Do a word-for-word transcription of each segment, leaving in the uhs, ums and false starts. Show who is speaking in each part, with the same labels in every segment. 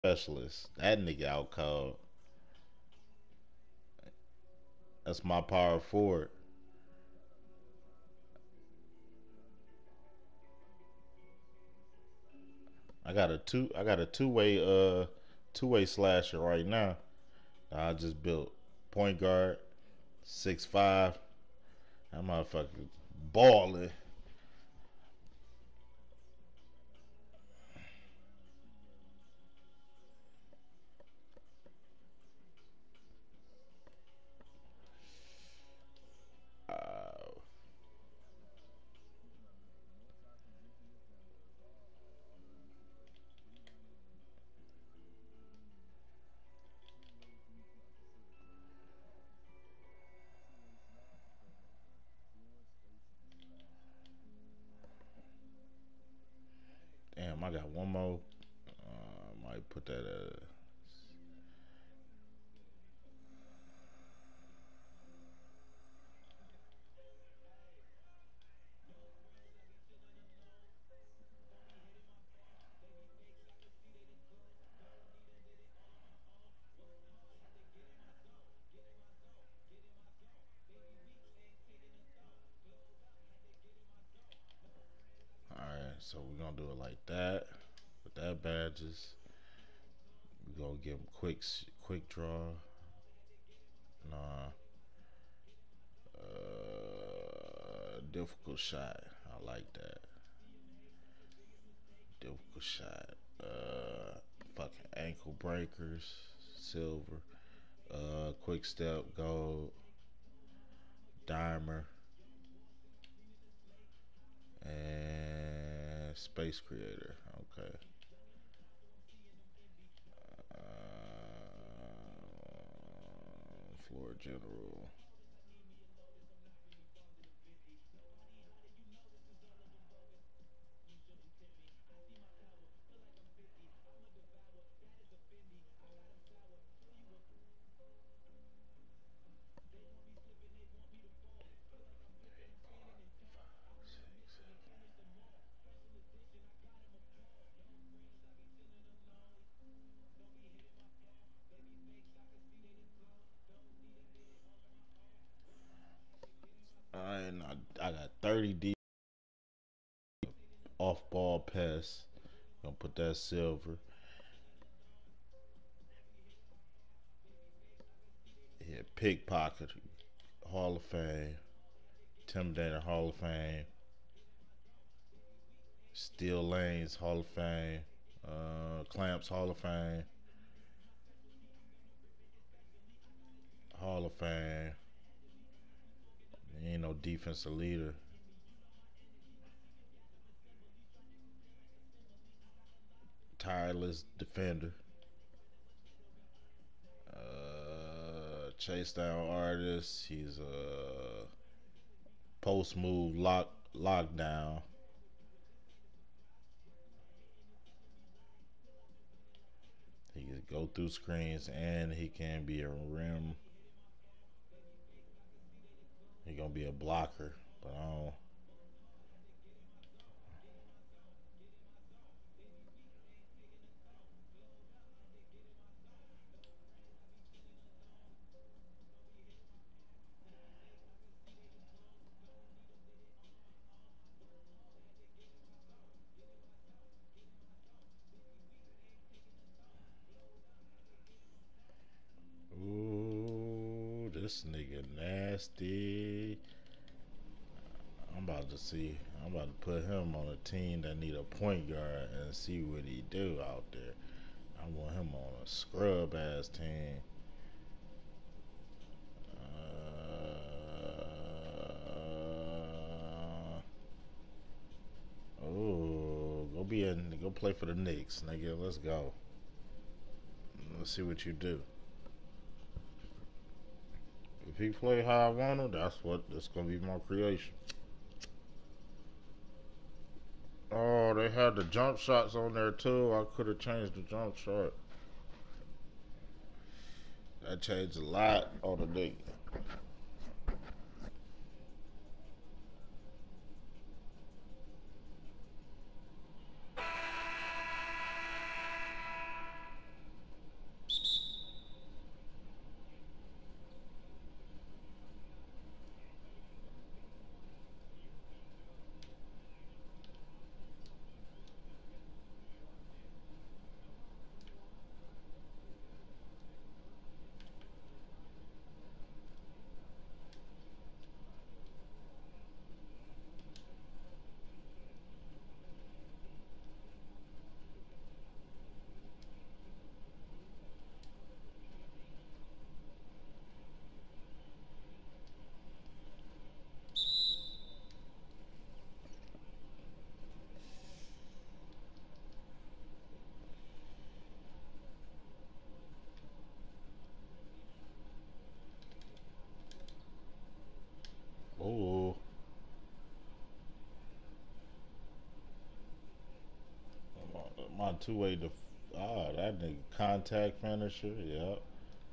Speaker 1: Specialist. That nigga out cold. That's my power forward. I got a two. I got a two way uh two way slasher right now. I just built point guard, six five. That motherfucker balling. Uh, Damn, I got one more. Uh, might put that. Uh, all right, so we're gonna do it like that. With that badges, we gonna give them quick, quick draw. Nah, uh, difficult shot. I like that. Difficult shot. Uh, fucking ankle breakers, silver. Uh, quick step, gold, dimer, and space creator. Okay. Uh, floor general. I ain't not, I got thirty D off ball pass. Gonna put that silver. Yeah, pickpocket, Hall of Fame. Intimidator, Hall of Fame. Steel Lanes, Hall of Fame. Uh, Clamps, Hall of Fame. Hall of Fame. He ain't no defensive leader. Tireless defender. Uh, chase down artist. He's a post move lock lockdown. He can go through screens and he can be a rim. He gonna be a blocker, but I don't. Ooh, this nigga nasty. I'm about to see. I'm about to put him on a team that need a point guard and see what he do out there. I want him on a scrub ass team. Uh, oh, go be in. Go play for the Knicks, nigga. Let's go. Let's see what you do. If he play how I want him, that's what. That's gonna be my creation. Oh, they had the jump shots on there too. I could have changed the jump shot. That changed a lot on the Knicks. two way def. Oh, that nigga contact finisher. Yep.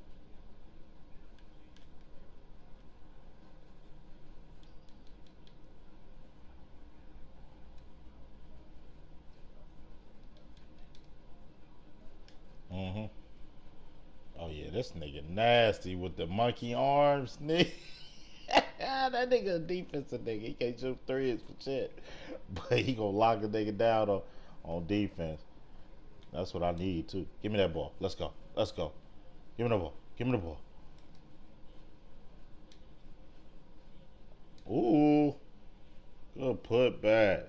Speaker 1: Mm-hmm. Oh yeah, this nigga nasty with the monkey arms, nigga. That nigga a defensive nigga. He can't shoot threes for shit, but he gonna lock a nigga down on on defense. That's what I need too. Give me that ball. Let's go. Let's go. Give me the ball. Give me the ball. Ooh, good put back.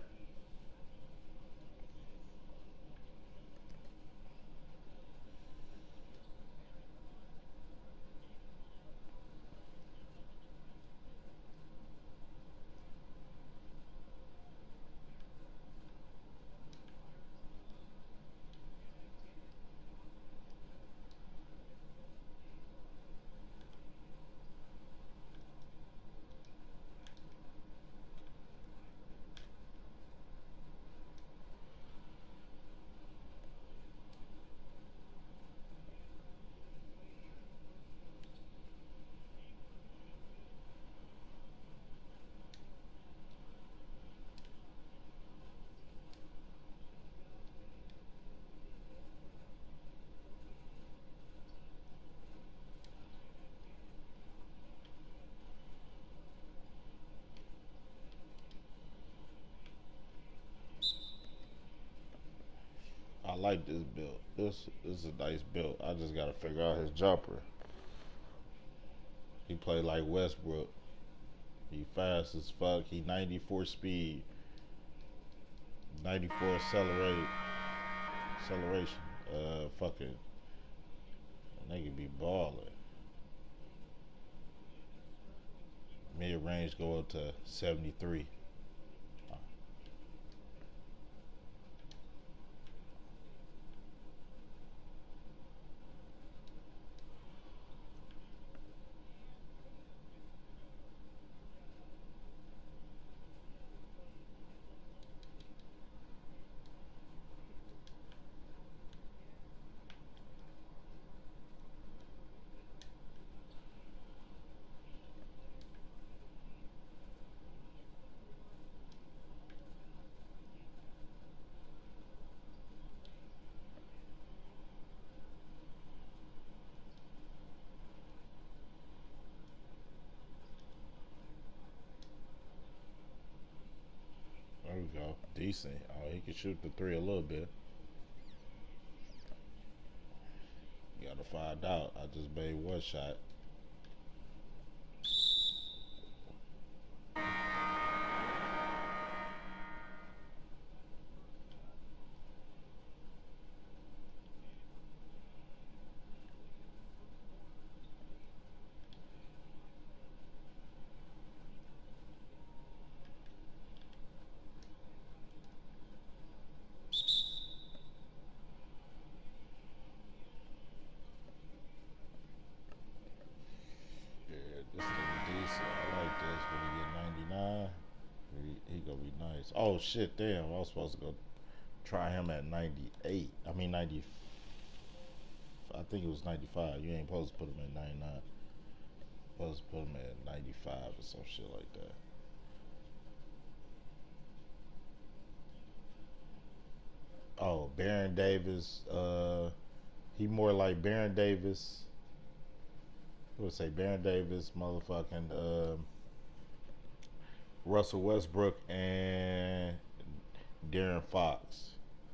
Speaker 1: I like this build. This, this is a nice build. I just gotta figure out his jumper. He play like Westbrook. He fast as fuck. He ninety-four speed, ninety-four accelerate, acceleration. Uh, fucking nigga be balling. Mid range go up to seventy-three. There we go. Decent. Oh, he can shoot the three a little bit. Gotta find out. I just made one shot. Yeah, this nigga decent. I like this when he get ninety-nine. He, he gonna be nice. Oh shit, damn. I was supposed to go try him at ninety-eight. I mean ninety. I think it was ninety-five. You ain't supposed to put him at ninety-nine. Supposed to put him at ninety-five or some shit like that. Oh, Baron Davis. Uh, he more like Baron Davis. I would say Baron Davis, motherfucking uh, Russell Westbrook, and Darren Fox.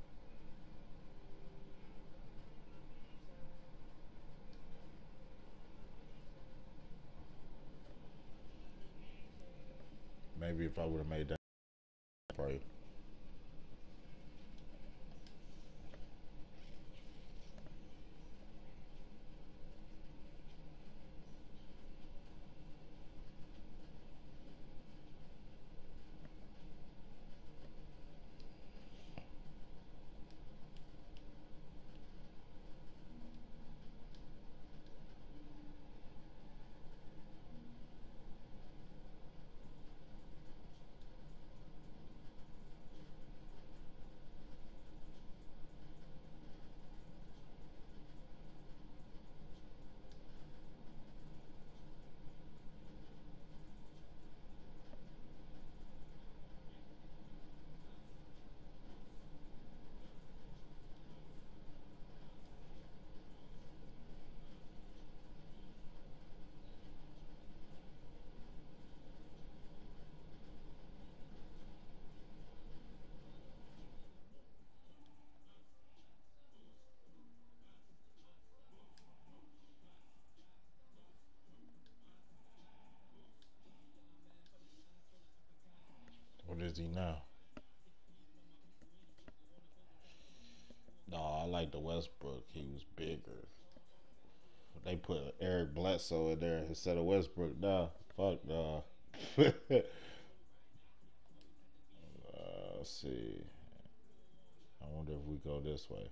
Speaker 1: Maybe if I would have made that play. is he now? No, I like the Westbrook. He was bigger. They put Eric Bledsoe in there instead of Westbrook. Nah, fuck nah. uh, let's see. I wonder if we go this way.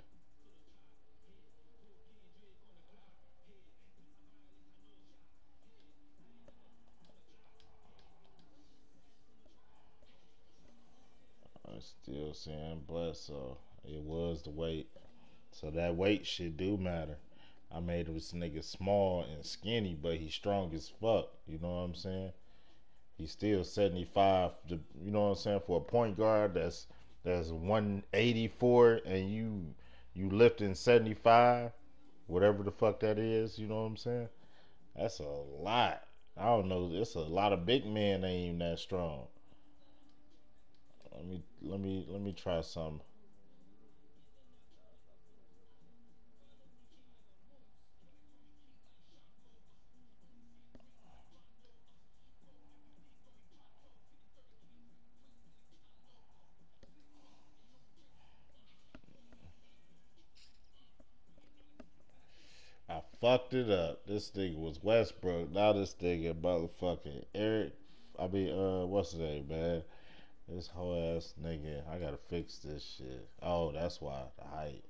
Speaker 1: I'm still saying Bledsoe. It was the weight. So that weight shit do matter. I made this nigga small and skinny, but he's strong as fuck. You know what I'm saying? He's still seventy-five. To, you know what I'm saying? For a point guard that's that's one eighty-four and you you lifting seventy-five, whatever the fuck that is. You know what I'm saying? That's a lot. I don't know. It's a lot of big men ain't even that strong. Let me let me let me try some. I fucked it up. This nigga was Westbrook. Now this nigga motherfucking Eric. I mean, uh, what's his name, man? This whole ass nigga. I gotta fix this shit. Oh, that's why the height.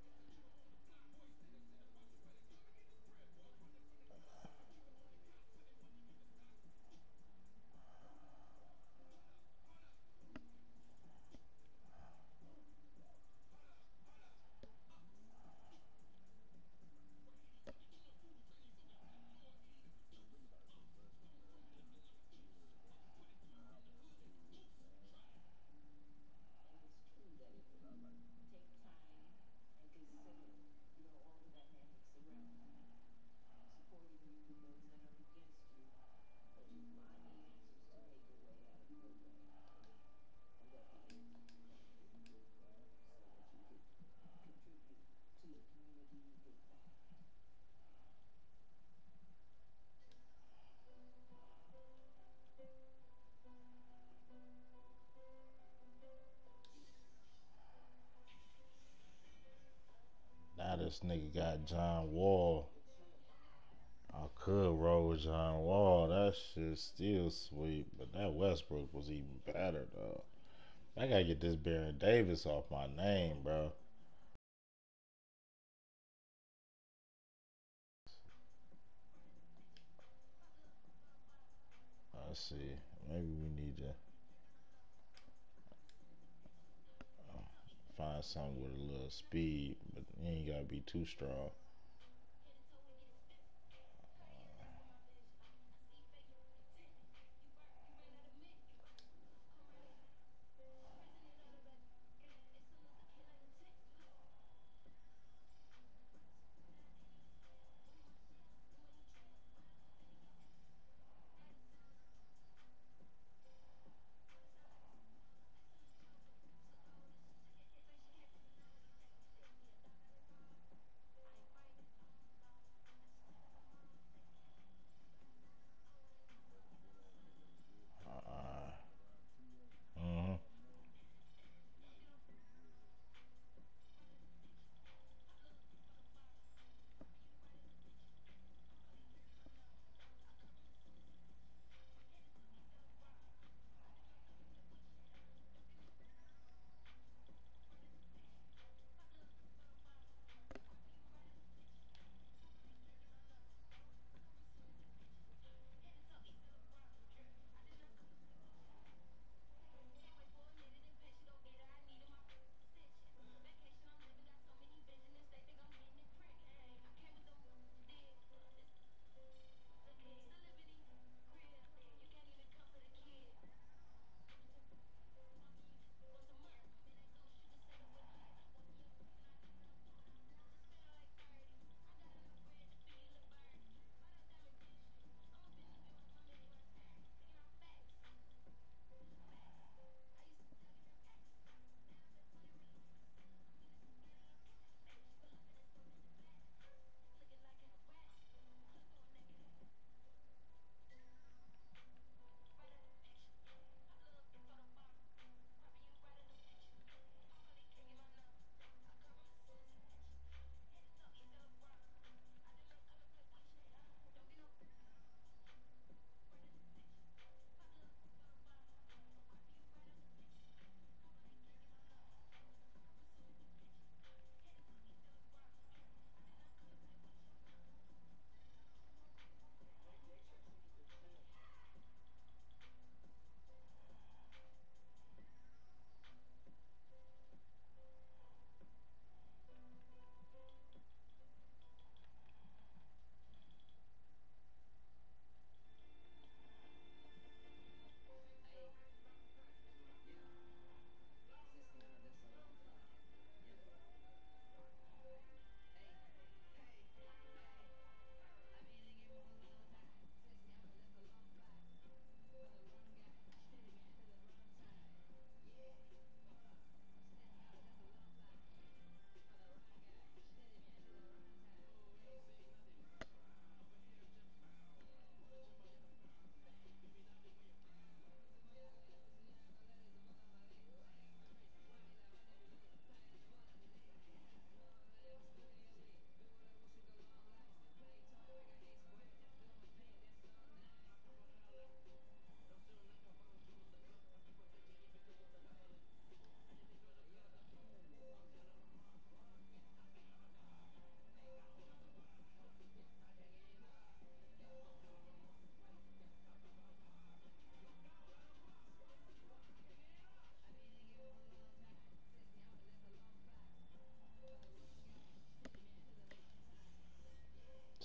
Speaker 1: Now this nigga got John Wall. I could roll with John Wall. That shit still sweet, but that Westbrook was even better though. I gotta get this Baron Davis off my name, bro. Let's see. Maybe we need to find something with a little speed, but you ain't gotta be too strong.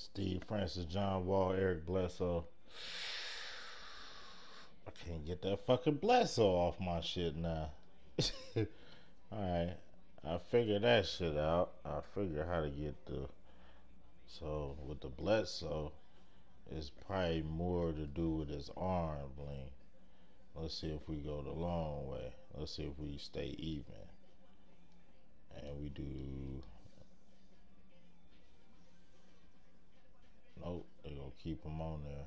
Speaker 1: Steve Francis, John Wall, Eric Bledsoe. I can't get that fucking Bledsoe off my shit now. Alright. I figured that shit out. I figured how to get the. So, with the Bledsoe, it's probably more to do with his arm length. Let's see if we go the long way. Let's see if we stay even. And we do. Nope, they're gonna keep him on there.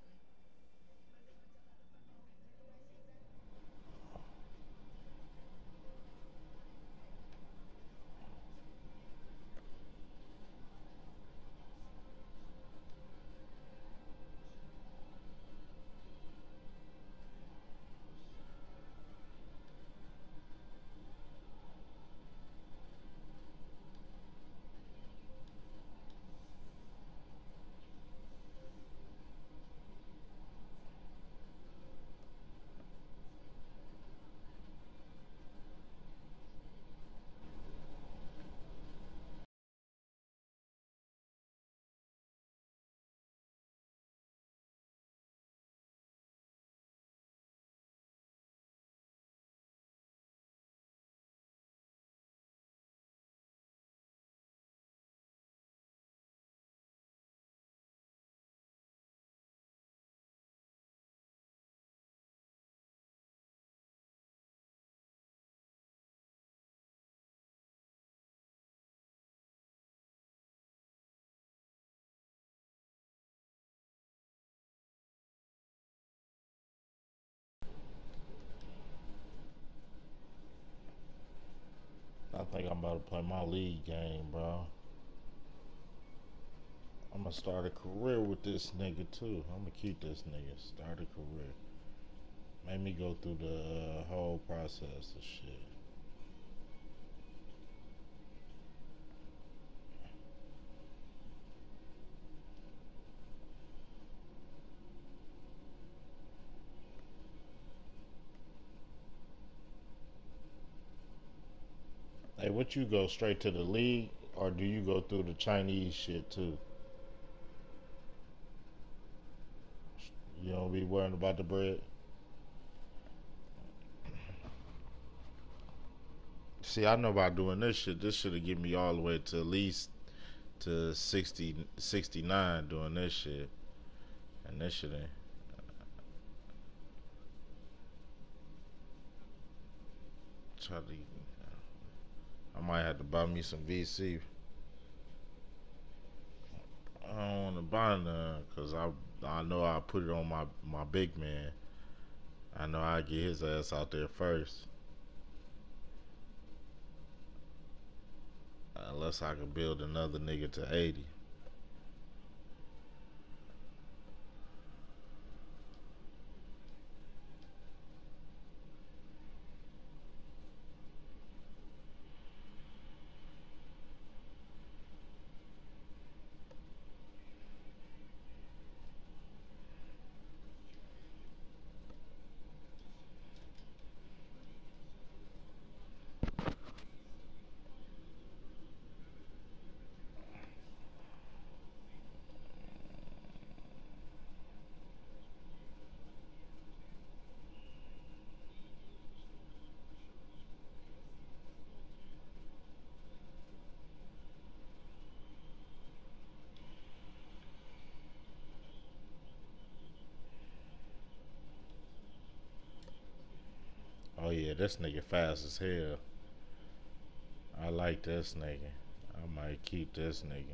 Speaker 1: I think I'm about to play my league game, bro. I'm gonna start a career with this nigga too. I'm gonna keep this nigga. Start a career. Made me go through the uh, whole process of shit. Hey, what you go straight to the league, or do you go through the Chinese shit too? You don't be worrying about the bread. See, I know about doing this shit. This should have get me all the way to at least to sixty, sixty-nine doing this shit. And this shit ain't. Try to. I might have to buy me some V C. I don't want to buy none because I I know I put it on my my big man. I know I get his ass out there first. Unless I can build another nigga to eighty. Oh yeah, this nigga fast as hell. I like this nigga. I might keep this nigga.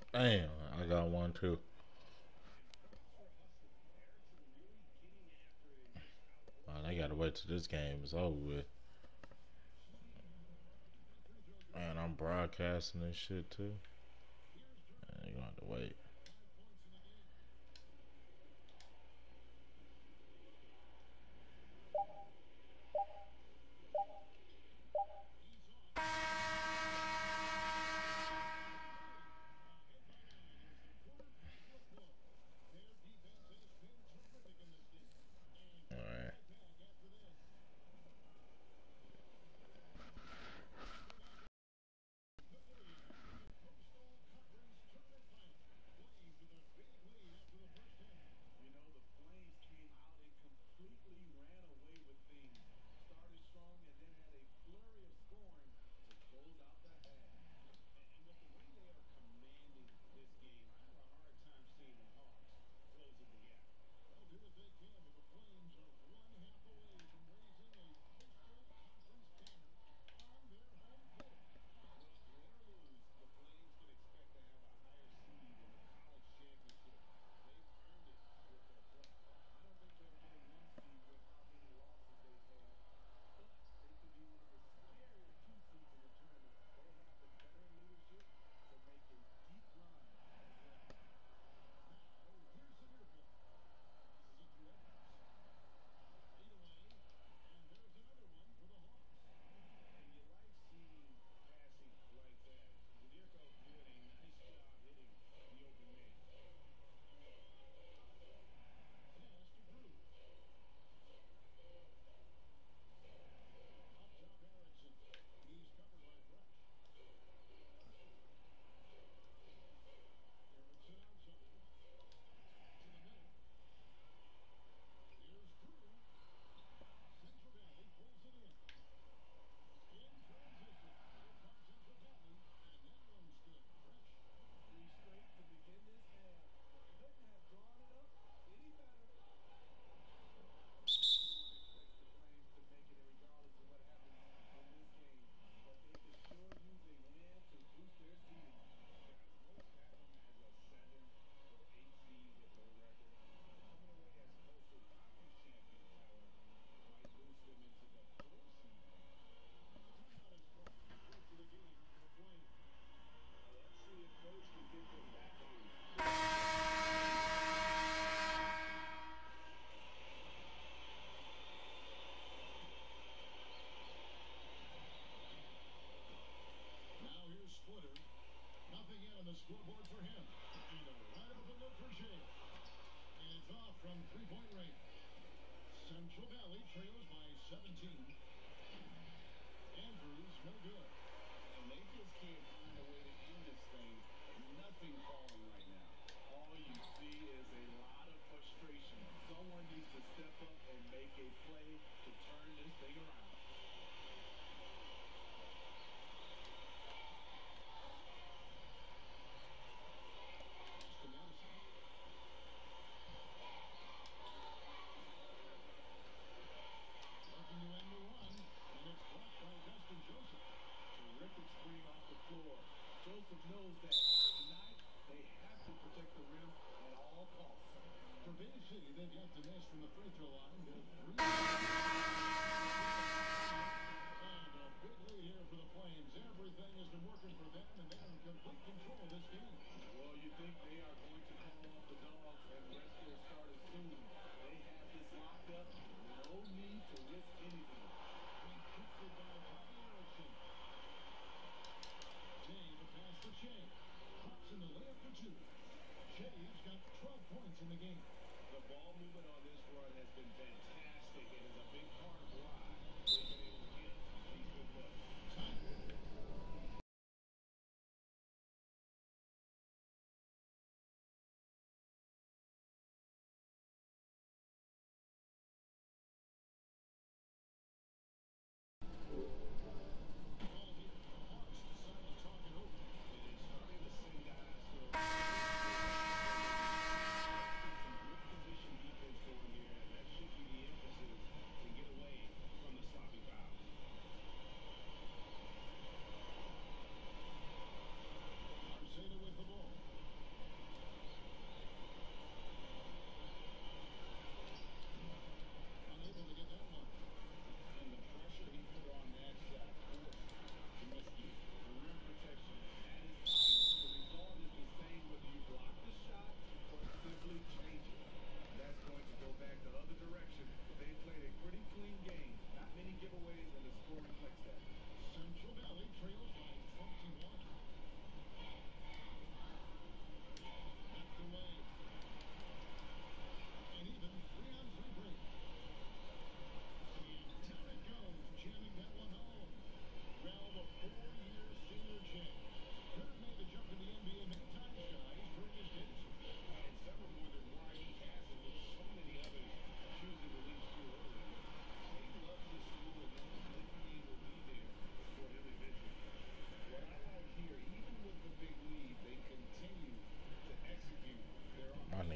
Speaker 1: Damn, I got one too. Man, I gotta wait till this game is over with. Man, I'm broadcasting this shit too. Man, you gonna have to wait. Alright.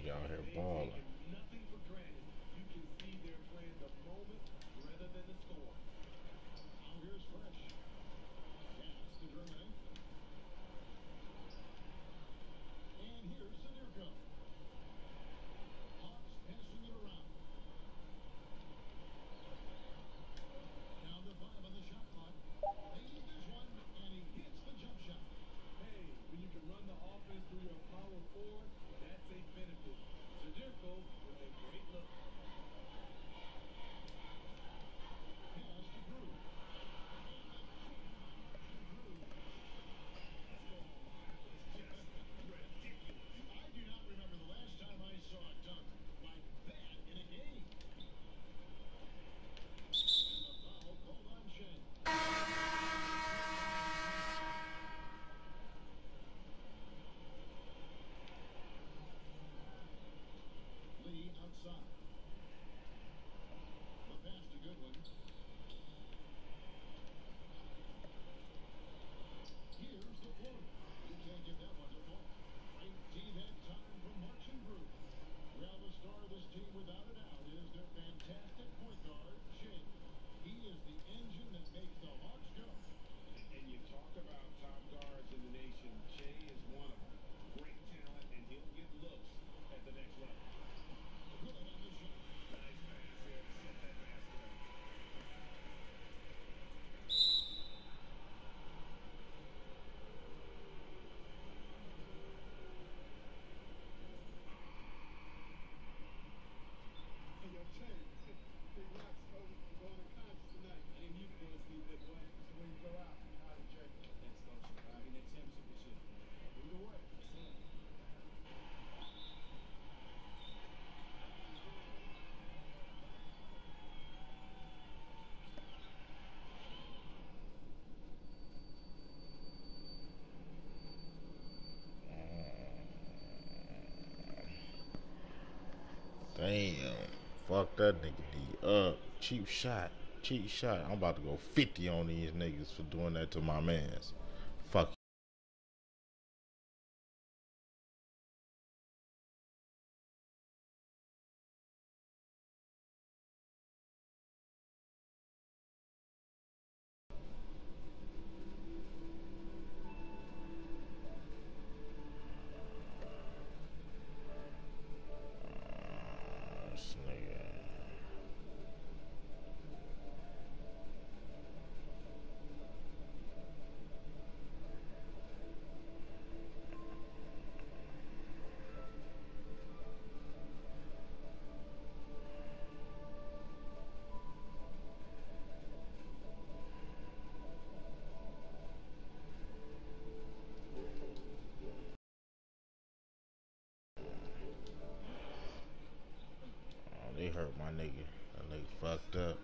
Speaker 1: nigga out here balling. Damn. Fuck that nigga D up. Cheap shot. Cheap shot. I'm about to go fifty on these niggas for doing that to my mans. Fuck. Uh, this nigga. Oh, they hurt my nigga. That nigga fucked up.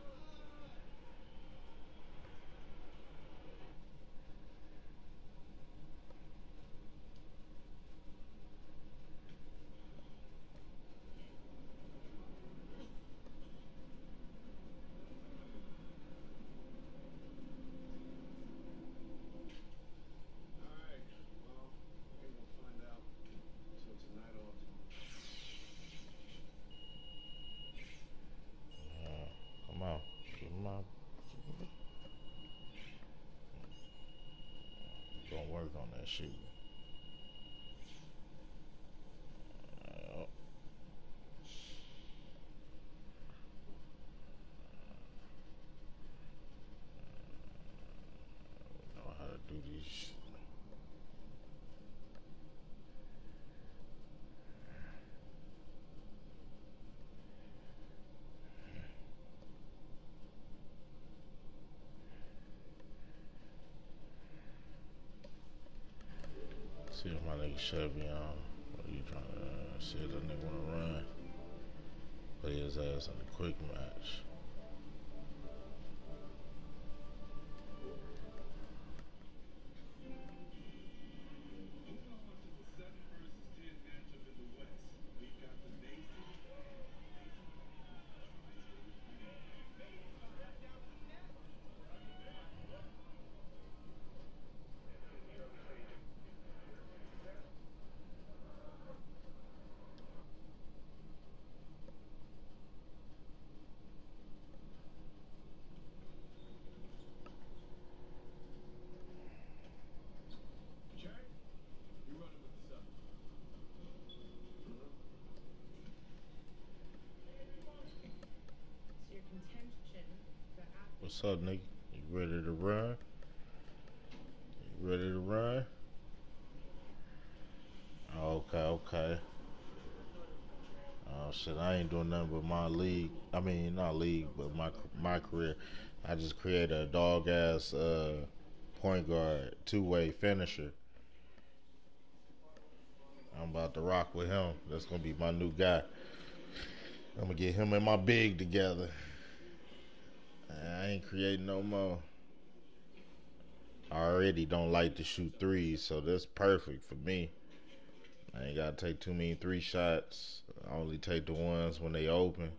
Speaker 1: Uh, come on. Keep him out. Gonna work on that shit. Uh, know how to do this shit. See if my nigga Chevy on. What are you trying to uh, see if that nigga wanna run? Put his ass in a quick match. What's up, nigga? You ready to run? You ready to run? Okay, okay. Oh shit, I ain't doing nothing but my league. I mean, not league, but my my career. I just created a dog ass uh, point guard, two way finisher. I'm about to rock with him. That's gonna be my new guy. I'm gonna get him and my big together. I ain't creating no more. I already don't like to shoot threes, so that's perfect for me. I ain't gotta take too many three shots. I only take the ones when they open.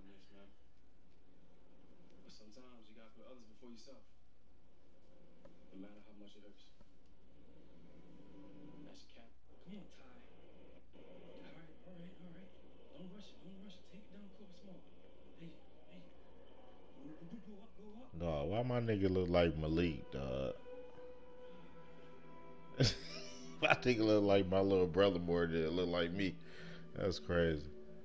Speaker 1: Dog, why my nigga look like Malik, dog? I think it look like my little brother more than it look like me. That's crazy.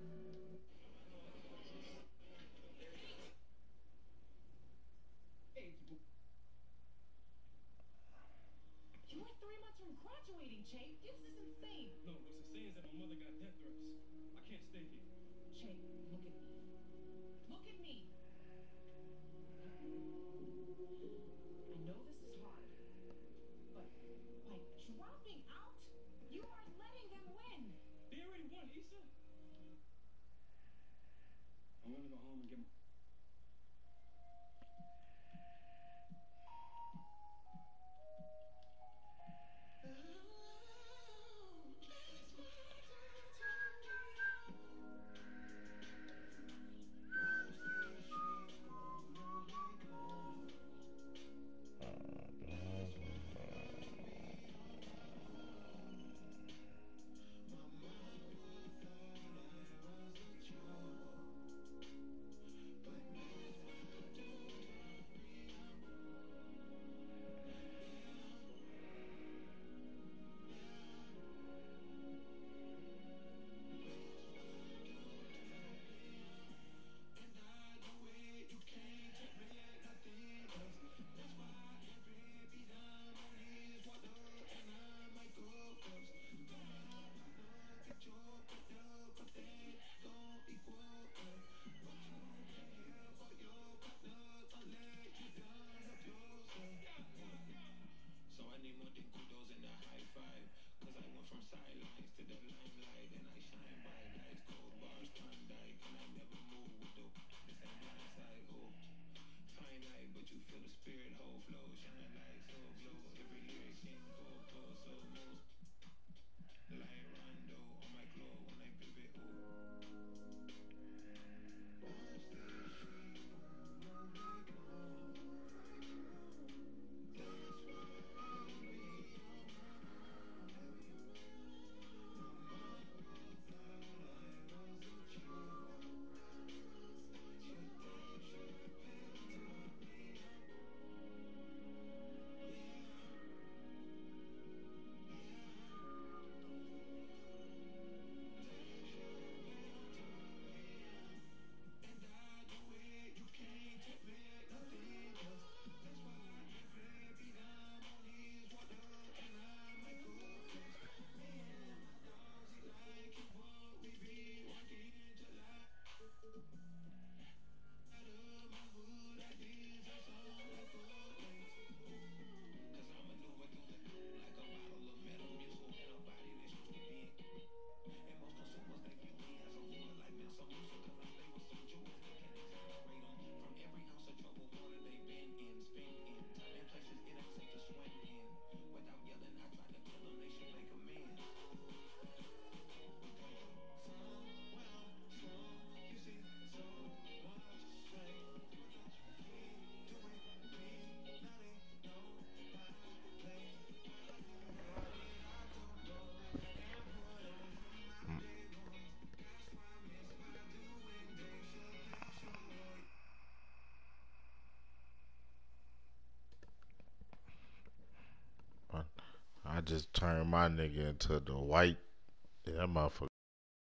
Speaker 1: I just turned my nigga into the white. Yeah, that motherfucker.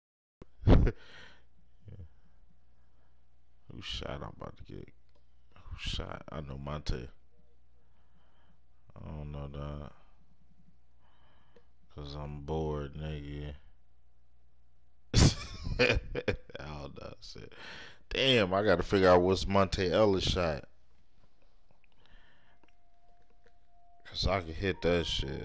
Speaker 1: Who shot I'm about to get? shot. I know Monte. I don't know that. Cause I'm bored, nigga. I don't know shit. Damn, I gotta figure out what's Monte Ellis shot. Cause I can hit that shit.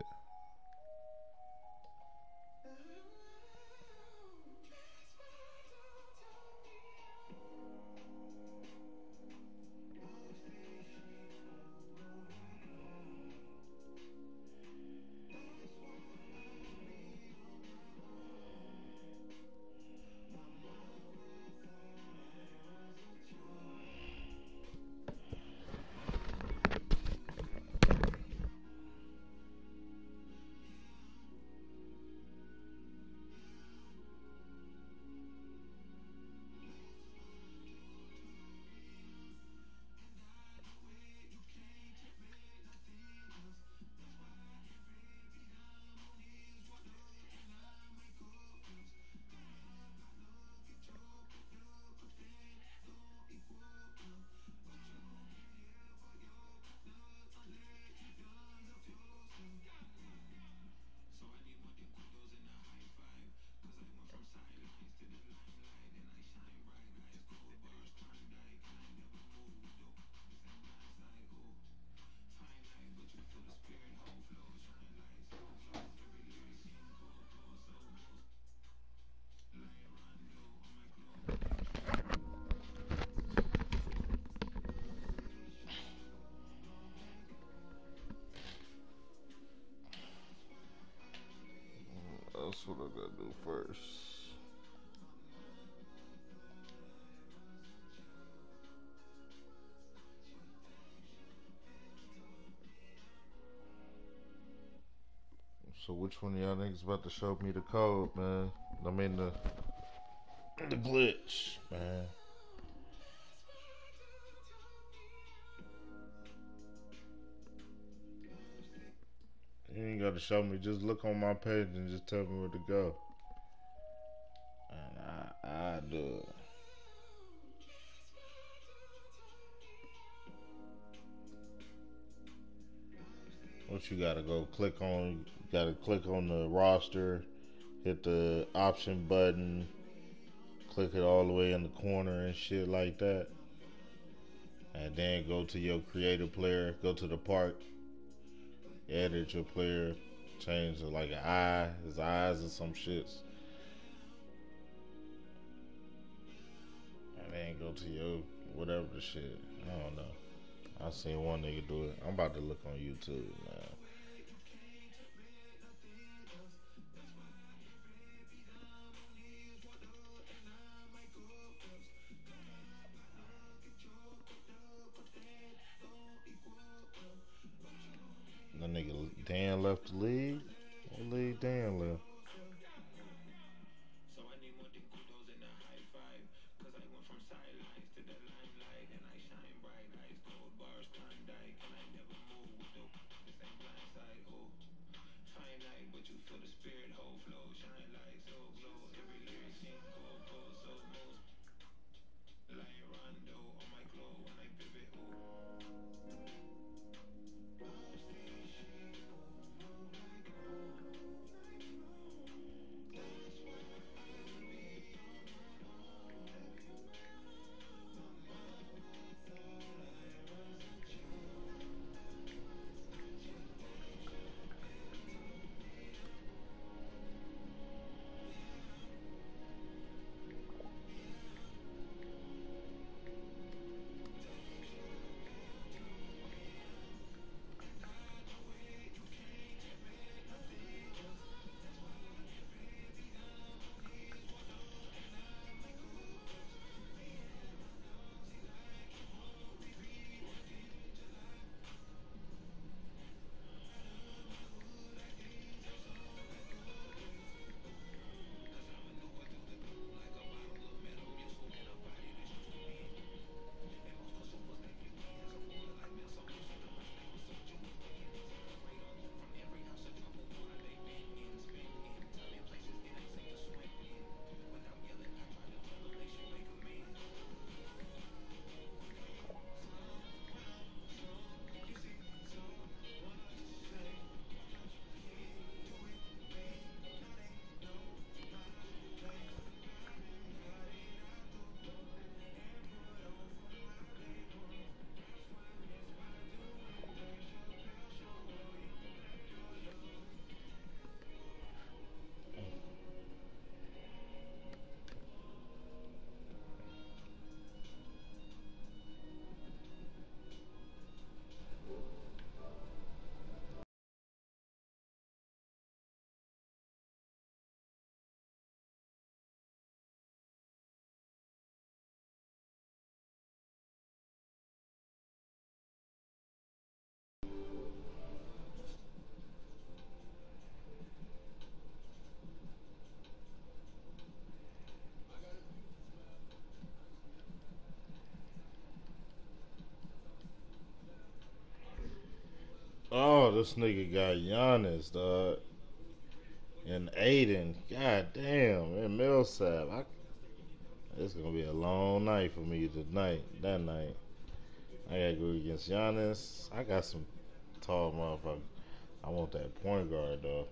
Speaker 1: That's what I gotta do first. So which one of y'all niggas about to show me the code, man? I mean the the glitch, man. You ain't gotta show me. Just look on my page and just tell me where to go. And I I do it. What you gotta go click on? You gotta click on the roster, hit the option button, click it all the way in the corner and shit like that. And then go to your creative player, go to the park, edit your player, change it like an eye, his eyes or some shits. And then go to your whatever the shit. I don't know. I seen one nigga do it. I'm about to look on YouTube, man. That nigga Dan left the league. What league Dan left? Oh, this nigga got Giannis, dog, and Aiden. God damn, and Millsap. I, it's gonna be a long night for me tonight. That night, I gotta go against Giannis. I got some tall motherfuckers. I want that point guard though.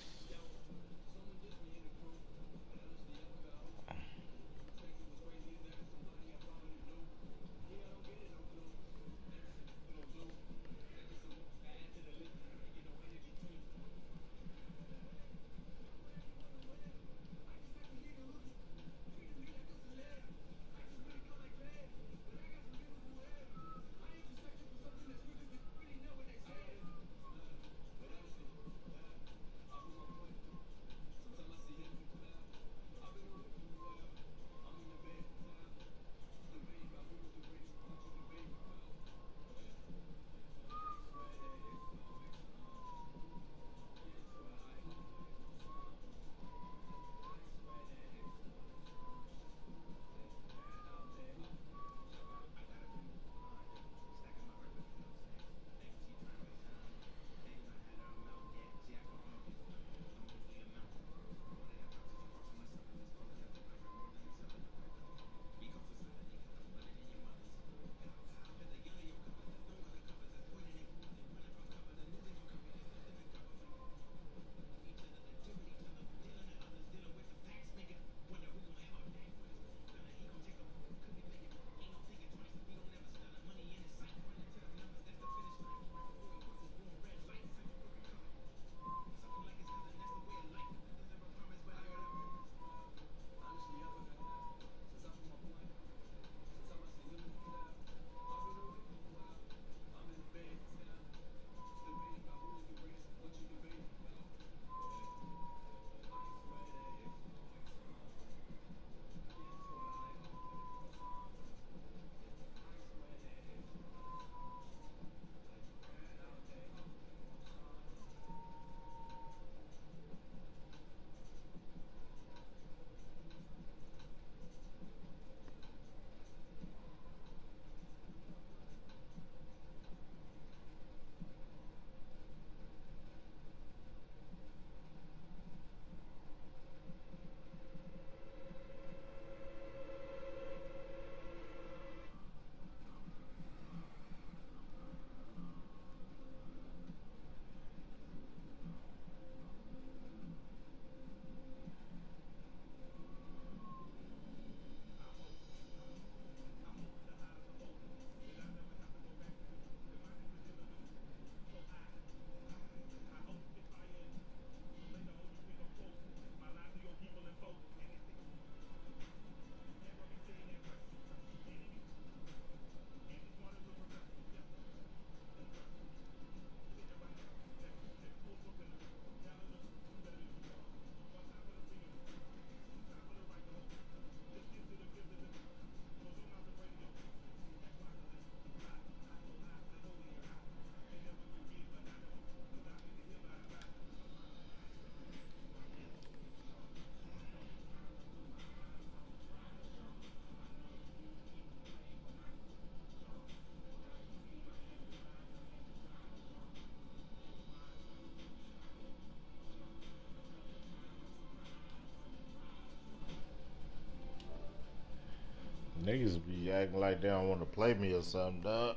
Speaker 1: Niggas be acting like they don't want to play me or something, dog.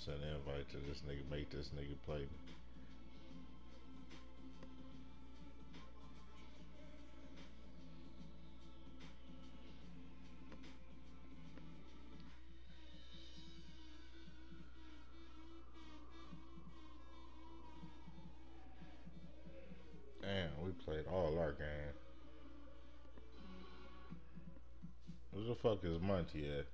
Speaker 1: send an invite to this nigga, make this nigga play me. Damn, we played all our game. Who the fuck is Monty at?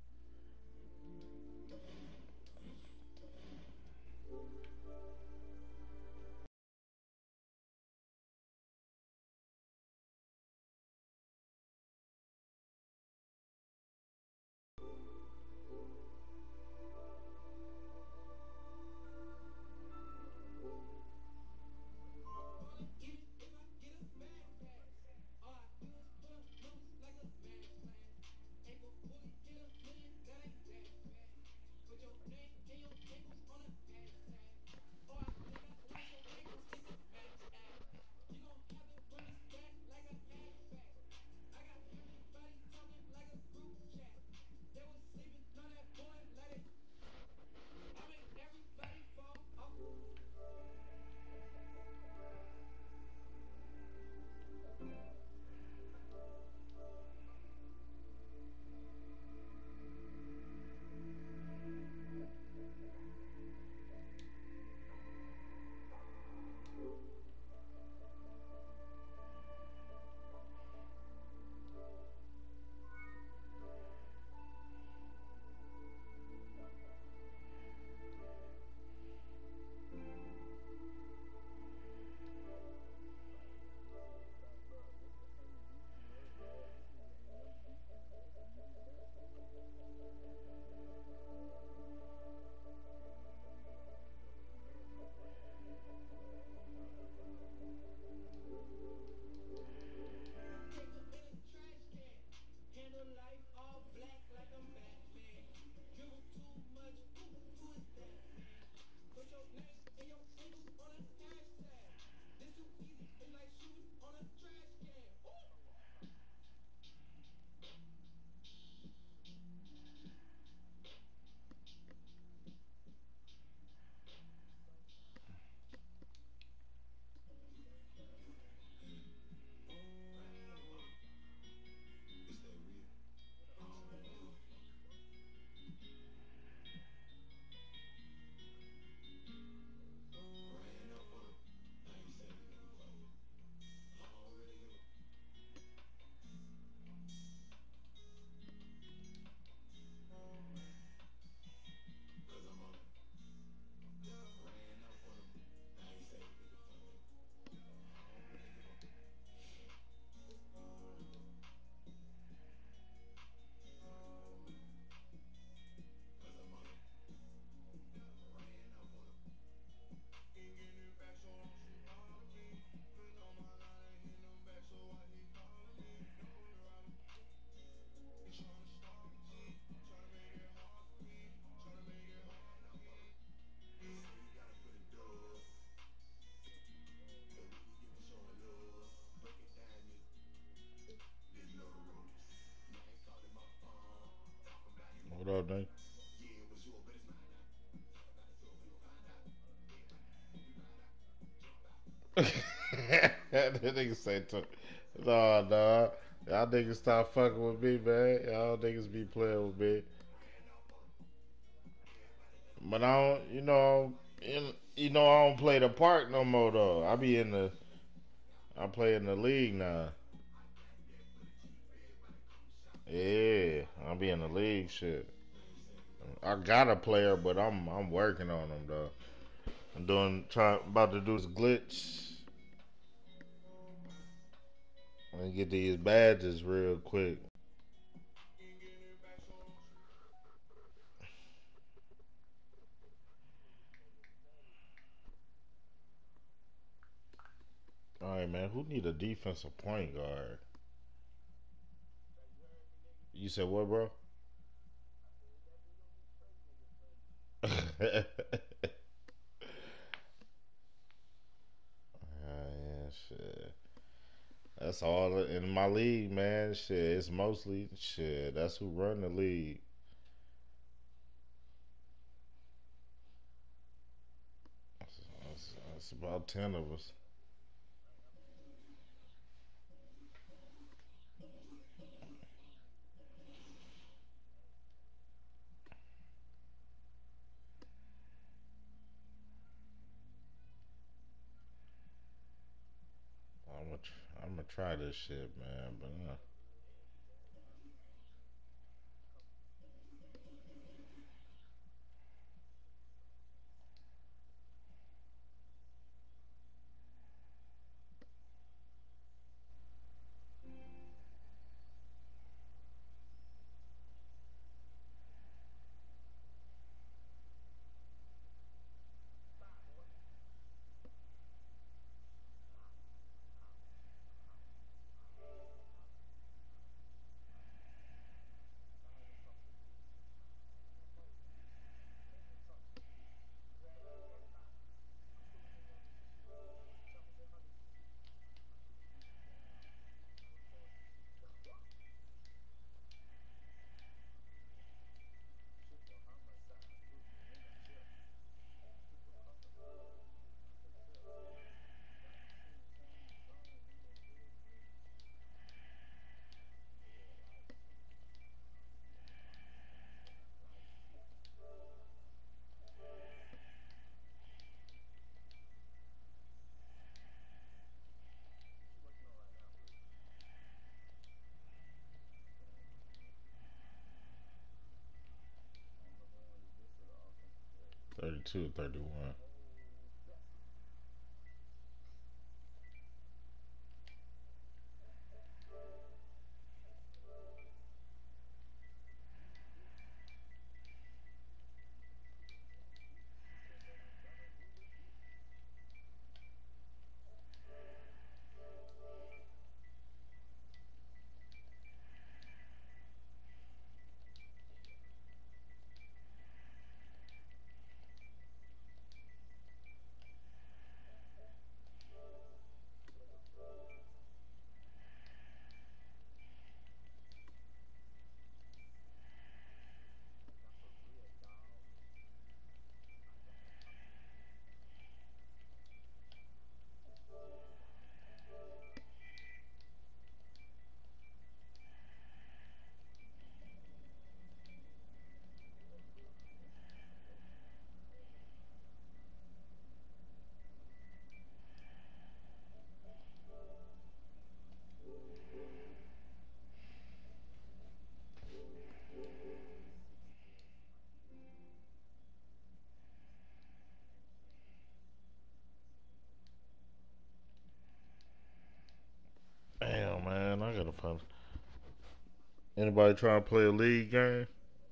Speaker 1: What up, Dane? That nigga say, to, nah, nah. Y'all niggas stop fucking with me, man. Y'all niggas be playing with me. But I don't, you know, in, you know, I don't play the park no more though. I be in the, I play in the league now. Yeah, I be in the league shit. I got a player, but I'm I'm working on him though. I'm doing trying about to do this glitch and get these badges real quick. All right, man. Who need a defensive point guard? You said what, bro? uh, yeah, shit. That's all in my league, man. Shit, it's mostly shit. That's who run the league. It's about ten of us. I'm gonna, I'm gonna try this shit, man. But uh, thirty-two, thirty-one. Damn, man, I gotta punch. Anybody trying to play a league game?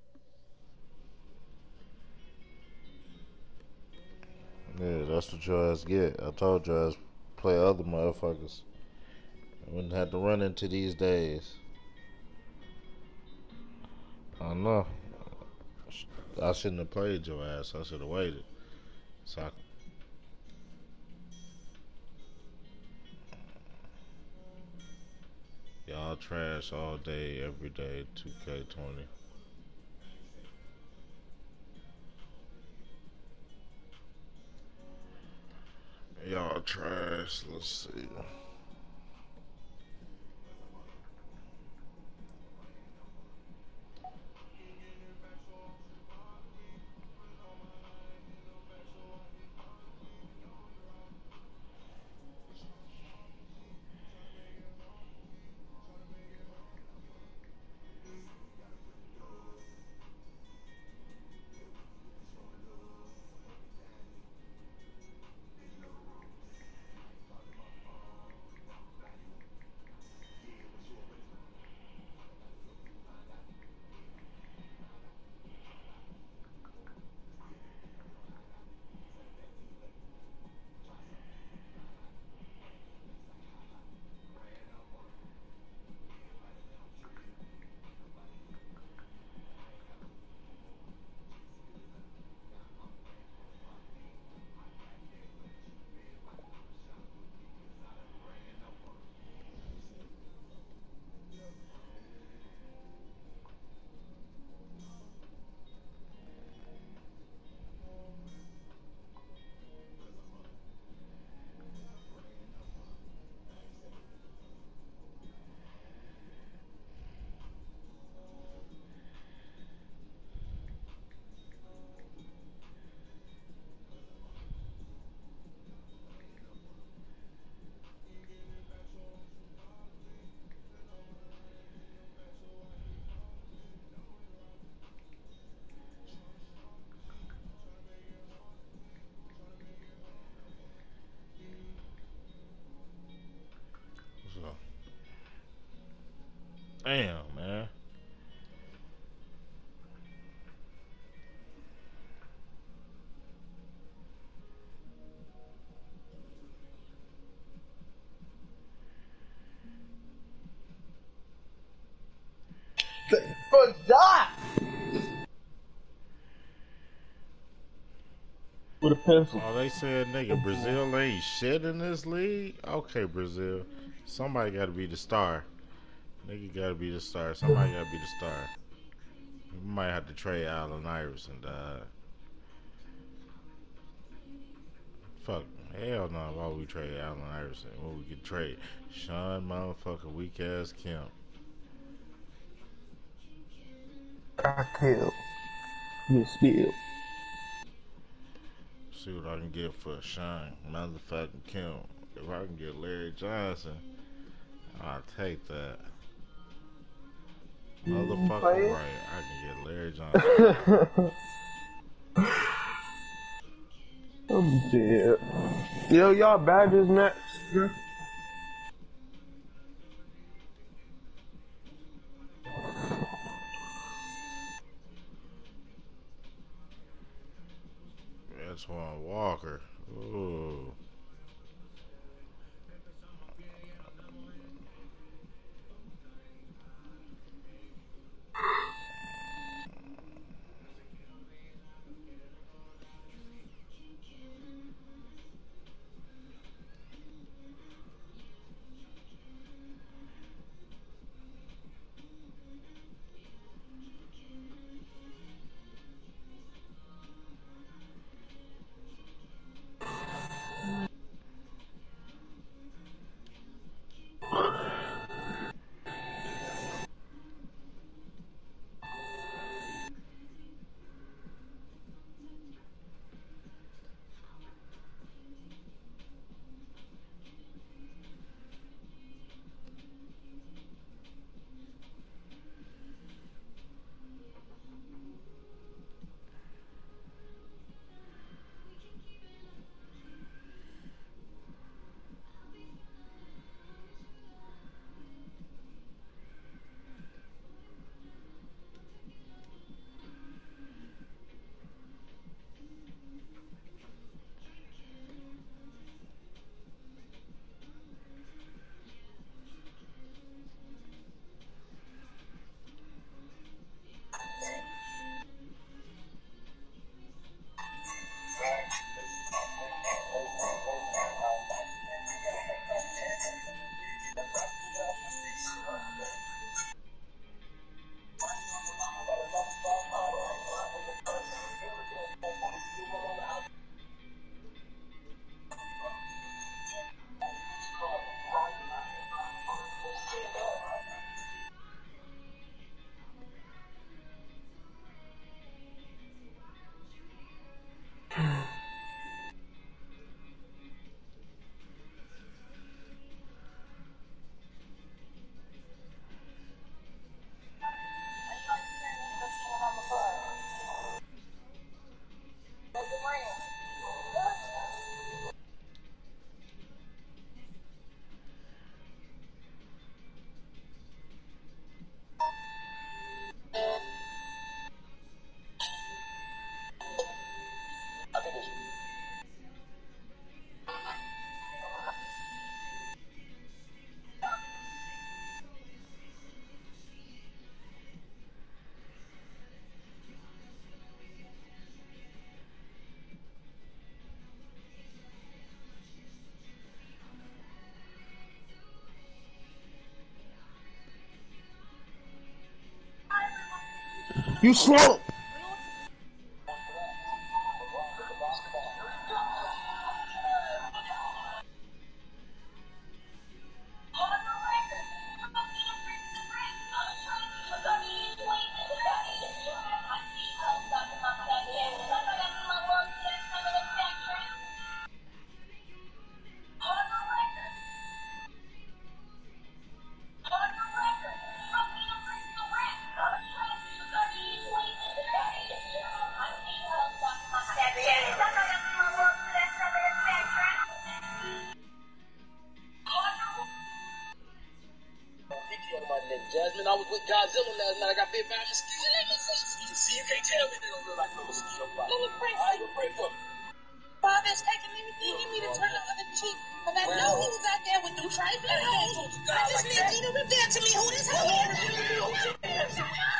Speaker 1: Yeah, that's what your ass get. I told your ass play other motherfuckers. I wouldn't have to run into these days. I know. I shouldn't have played your ass. I should have waited. So I, y'all trash all day, every day. two K twenty. Y'all trash. Let's see. Damn, man.
Speaker 2: Fuck that! With a pencil.
Speaker 1: Oh, they said, nigga, Brazil ain't shit in this league? Okay, Brazil. Somebody gotta be the star. Nigga gotta be the star. Somebody gotta be the star. We might have to trade Allen Iverson, dog. Fuck. Hell no, why would we trade Allen Iverson? When we could trade Sean motherfucker weak ass Kemp.
Speaker 2: I killed. Miss Bill.
Speaker 1: See what I can get for Sean motherfucking Kemp. If I can get Larry Johnson, I'll take that. Motherfucking right, I can get Larry Johnson.
Speaker 2: I'm dead. Yo, y'all Badgers next.
Speaker 1: Antoine Walker. Ooh.
Speaker 2: You slow.
Speaker 3: Then Jasmine, I was with Godzilla last night. I got bit by a mosquito. Let me see. You see, you can't tell me they don't look like no mosquito bite. Let me pray for you. Pray for me.
Speaker 4: Father's taking everything in me to turn the other cheek. And I know he was out there with them trifling hoes. I just need you to reveal to me who this hoe is.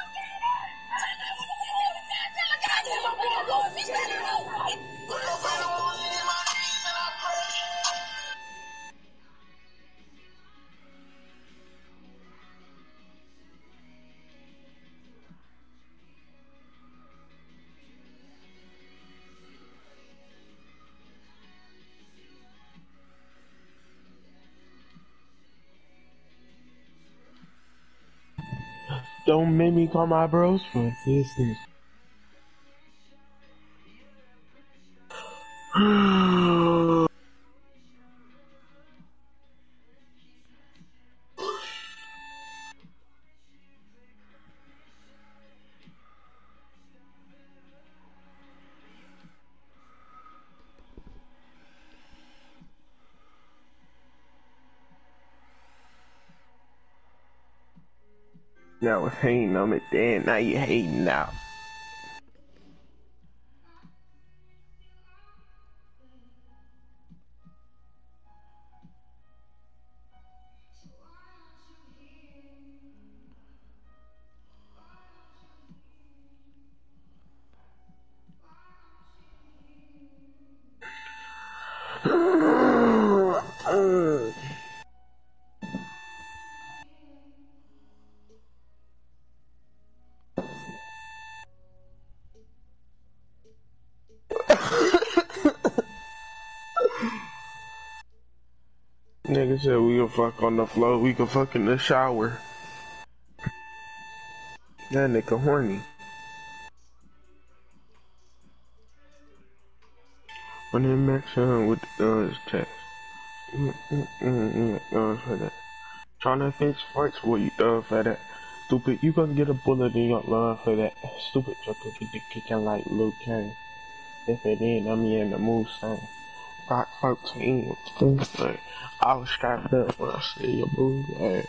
Speaker 2: Don't make me call my bros for assistance. Now was hating on it then, now you hating now. Nigga said we can fuck on the floor, we can fuck in the shower. That nigga horny. When they mix him with the guns test. Mm mm mm mm guns for that. Tryna fix fights for you uh for that. Stupid, you gonna get a bullet in your lung for that. Stupid joker get the kicking like Luke Kane. If it ain't, I'm in the move same. Rock fourteen with the like, I was strapped up when I see your boo like.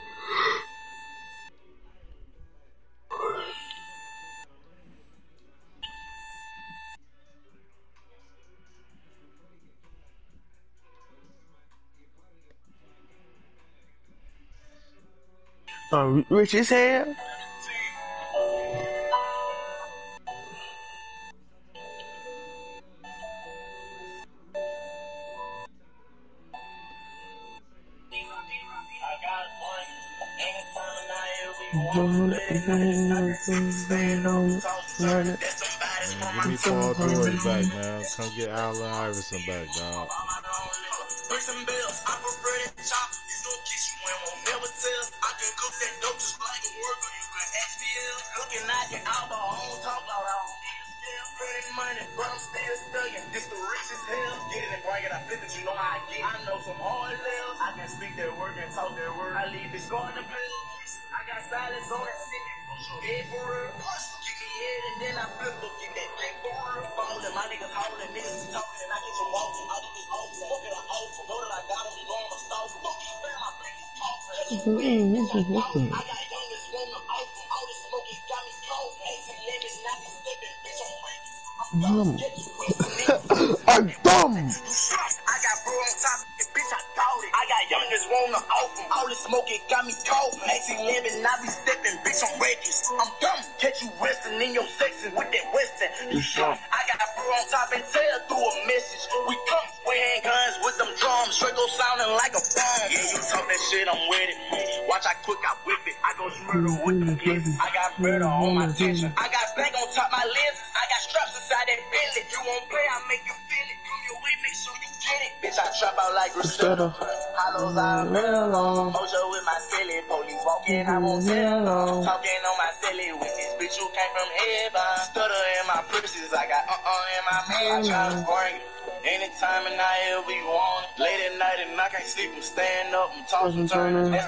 Speaker 2: Uh, rich as hell.
Speaker 1: Man, give me Paul George back, man. Come get Allen Iverson back, dog.
Speaker 3: This the richest hell. Get it and bring it. I flip it. You know how I get. I know some hard levels. I can speak that word and talk that word. I leave this going to play. I got silence on that city. Head for real. Give me head and then I flip up. Get that thing for real. Falling. My niggas holding. Niggas talking. And I get your walking. I do this altar. Fuck it. I altar. Know that I got them. You know I'm a star. Fuck you, fam. My bitches talking. I got youngest on the altar. All this smoking got me cold. eighteen lemons. Not me stepping. Bitch, I'm ready.
Speaker 2: I'm I'm dumb.
Speaker 3: I got bro on top of it, bitch, I doubt it. I got youngest wanna open. All this smoke, it got me cold. eighteen eleven, I be stepping, bitch, I'm reckless. I'm dumb. Catch you resting in your section with that western. You dumb. I got bro on top and tell through a message. We come, we handguns with them drums. Draco sounding like a bomb. Yeah, you talk that shit, I'm with it. Watch I quick, I whip it. I go murder with the kids. I got murder on my tension. I got black on top my lips. I got straps inside that billet. You won't play, I make you feel it. Come your way, make sure you get it. Bitch, I trap out like Griselda. Hollows out mellow. Mojo with my silly. Police walking, I won't tell them. Talking on my silly with this bitch who came from heaven. Stutter in my purses. I got uh-uh in my man. I try to bring it. Anytime and I ever you want it. Late at night and I can't sleep. I'm staying up. I'm tossing, turning. That's somebody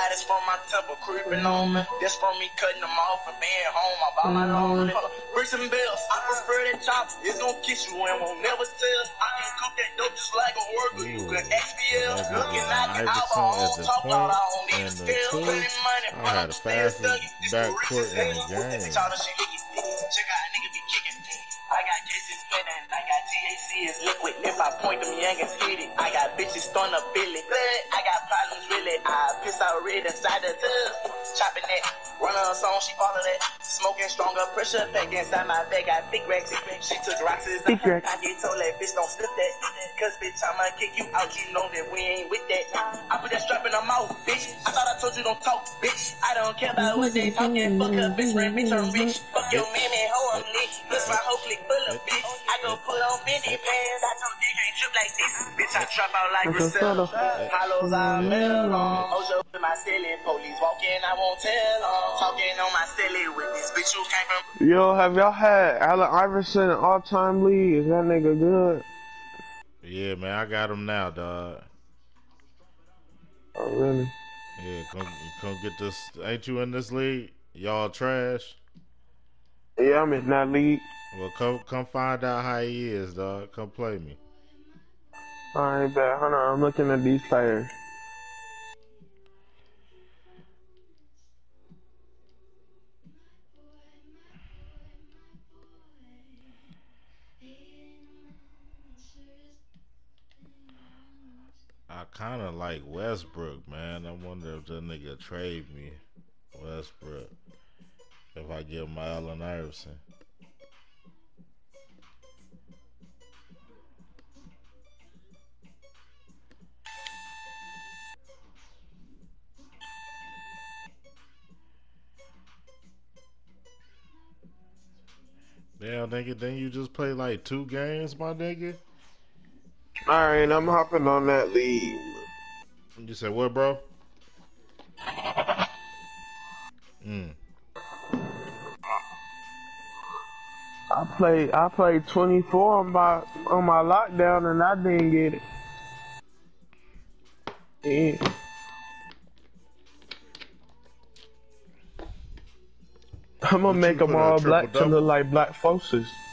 Speaker 3: That's from my temple creeping on me. That's from me cutting them off and being home. I bought my lonely. Bricks and bells, I prefer that chop. It's gonna kiss you and won't never tell. I can cook that dope just like a worker. You can X B L. Looking like an album, I don't talk loud, I don't need a scale. Spending money,
Speaker 1: I had the fastest backcourt in the game.
Speaker 3: Check out a nigga be kicking. I got cases spinning, I got T H C is liquid. If I point them youngins hit it, I got bitches throwing up Billy. I got problems really, I piss out red inside the tub. Chopping that, run her a song, she follow that. Smoking stronger, pressure pack inside my bag. Got big racks, she took rocks in
Speaker 2: Big
Speaker 3: her.
Speaker 2: racks.
Speaker 3: I get told that bitch don't slip that. Cause bitch, I'ma kick you out, you know that we ain't with that. I put that strap in her mouth, bitch. I thought I told you don't talk, bitch. I don't care about what they talking. Fuck her, bitch, friend, bitch, I'm rich. Fuck your mammy, hoe, I'm lit. Plus my whole clique full of bitch. I go put on Fendi pants. I told dick ain't trip like this. Bitch, I trap out like Griselda. Hollows I metal on. Ojo with my silly police walking, I won't tell on. Talking on my silly with this bitch who came from.
Speaker 2: Yo, have y'all had Allen Iverson in all-time league? Is that nigga good?
Speaker 1: Yeah, man, I got him now, dog.
Speaker 2: Oh, really?
Speaker 1: Yeah, come come get this. Ain't you in this league? Y'all trash.
Speaker 2: Yeah, I'm in that league.
Speaker 1: Well, come come find out how he is, dog. Come play me.
Speaker 2: Alright, bet. Hold on, I'm looking at these players.
Speaker 1: I kind of like Westbrook, man. I wonder if that nigga trade me, Westbrook, if I give him my Allen Iverson. Damn, nigga, then you just play like two games, my nigga?
Speaker 2: Alright, I'm hopping on that league.
Speaker 1: You said what, bro? Mm.
Speaker 2: I played I played twenty-four on my on my lockdown and I didn't get it. Yeah. I'm gonna
Speaker 1: What
Speaker 2: make
Speaker 1: you
Speaker 2: them
Speaker 1: put
Speaker 2: all
Speaker 1: up,
Speaker 2: black to
Speaker 1: triple-double?
Speaker 2: look like black folks.